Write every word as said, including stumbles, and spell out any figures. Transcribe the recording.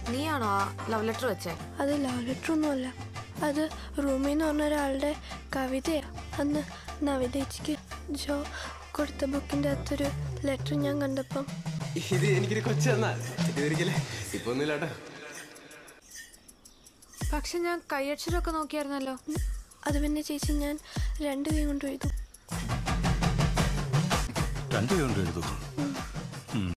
നീയാണോ ആ love letter വെച്ചേ? അത് ലവ് ലെറ്റർ ഒന്നുമല്ല, അത് റൂമിൽ നിന്ന് പറഞ്ഞ ഒരാളുടെ കവിതയാണ്. അന്ന് നവിതേച്ചിക്ക് ജോ കൊടുത്ത ബുക്കിൻ്റെ അകത്തൊരു ലെറ്റർ ഞാൻ കണ്ടപ്പം ഇത് എനിക്കൊരു കൊച്ചു തന്നാ ഇപ്പൊ ഒന്നുമില്ലാട്ടോ. പക്ഷെ ഞാൻ കൈയക്ഷരമൊക്കെ നോക്കിയായിരുന്നല്ലോ. അത് പിന്നെ ചേച്ചി ഞാൻ രണ്ട് കൈ കൊണ്ട് എഴുതും. രണ്ട് കൈ കൊണ്ട് എഴുതും?